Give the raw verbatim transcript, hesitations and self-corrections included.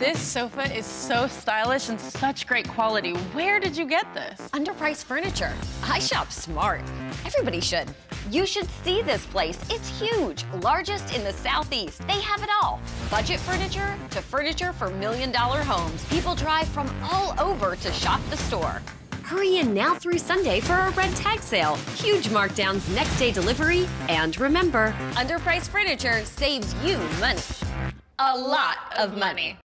This sofa is so stylish and such great quality. Where did you get this? Underpriced Furniture. I shop smart. Everybody should. You should see this place. It's huge. Largest in the Southeast. They have it all. Budget furniture to furniture for million-dollar homes. People drive from all over to shop the store. Hurry in now through Sunday for our red tag sale. Huge markdowns, next day delivery. And remember, Underpriced Furniture saves you money. A lot of money.